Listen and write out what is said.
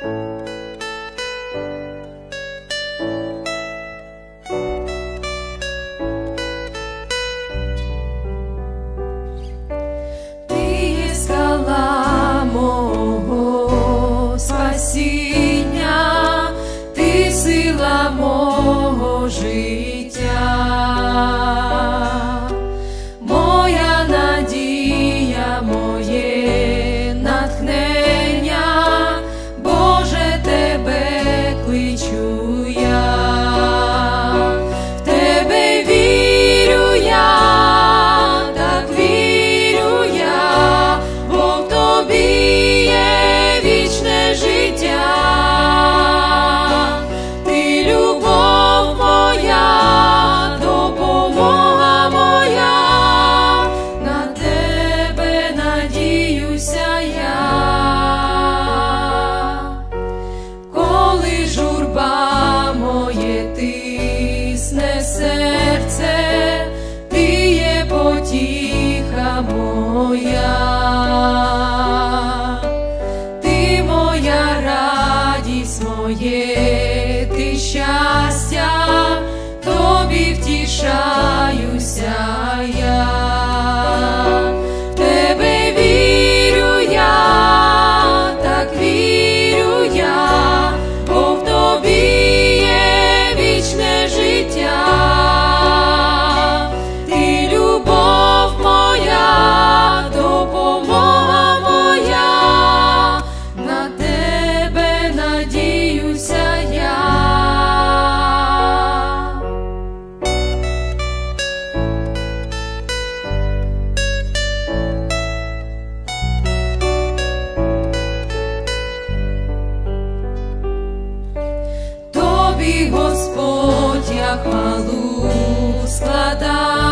Спасіння, ти сила мого життя, моя надія, моє натхнення, Боже, тебе кличу я, в тебе вірю я, так вірю я, бо в тобі життя, ти любов моя, допомога моя, на тебе надіюся я. Коли журба моє тисне серце, ти є потіха моя. Моє ти щастя, тобі втішаюся я, в тебе вірю я, так вірю я, бо в тобі є вічне життя, ти любов моя, допомога моя, на тебе надіюся я. Тобі, Господь, я хвалу складаю.